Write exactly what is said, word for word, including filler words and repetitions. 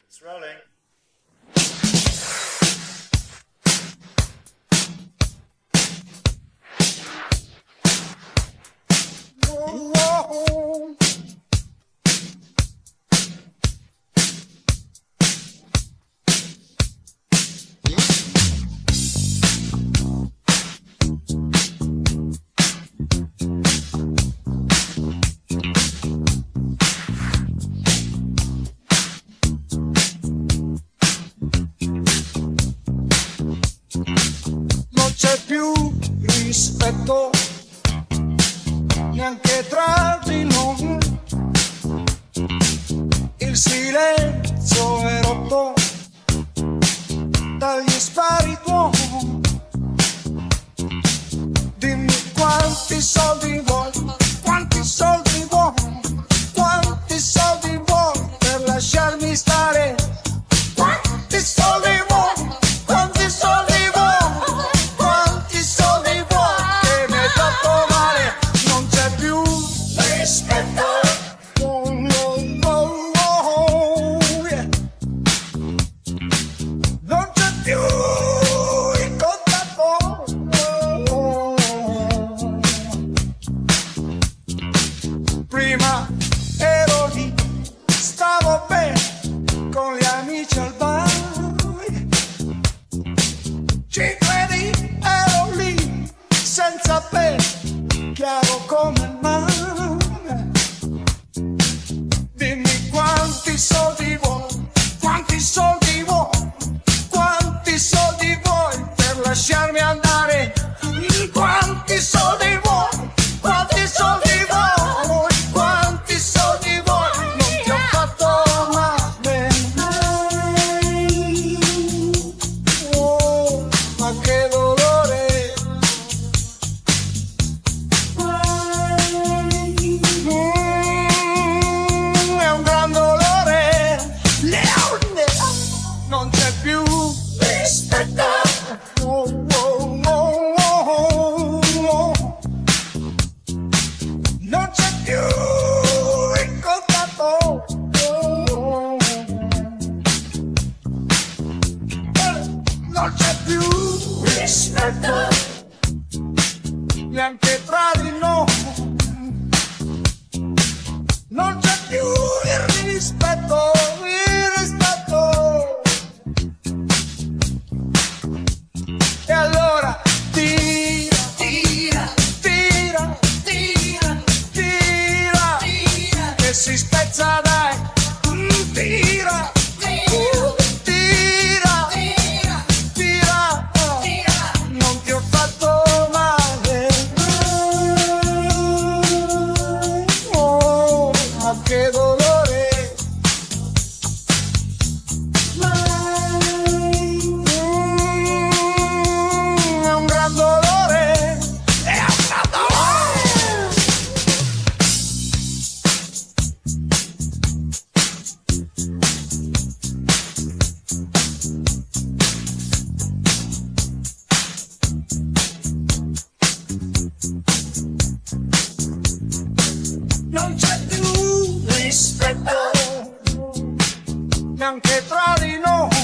It's rolling. Whoa, whoa. Non c'è più rispetto neanche tra di noi, il silenzio è rotto dagli spari tuoi. Dimmi quanti soldi vuoi, quanti soldi vuoi, quanti soldi vuoi per lasciarmi stare, quanti soldi vuoi, quanti soldi vuoi, quanti soldi vuoi che mi hai fatto male. Non c'è più rispetto. Oh, oh, oh, oh, yeah. Non c'è più il contatto. Oh, oh. Prima ero lì, stavo bene con gli amici al bar. Ci credi, ero lì, senza pena, chiaro come il mare. Dimmi quanti soldi vuoi, quanti soldi vuoi, quanti soldi vuoi per lasciarmi andare. Quanti soldi vuoi, quanti soldi vuoi, quanti soldi vuoi, non ti ho fatto male. Oh, ma che dolore. Mm, è un gran dolore. Non c'è più rispetto. Oh, oh, oh, oh, oh. Non c'è più il contatto. Oh, non c'è più rispetto neanche tra di noi. Non c'è più il rispetto, il rispetto. E allora tira, tira, tira, tira, tira, tira, che si spezza dai. Mm, tira, tira, tira, tira, tira, oh. Non ti ho fatto male. Oh, ma che dolore. Mm, è un gran dolore. È un gran dolore. Non c'è più rispetto neanche tra di noi.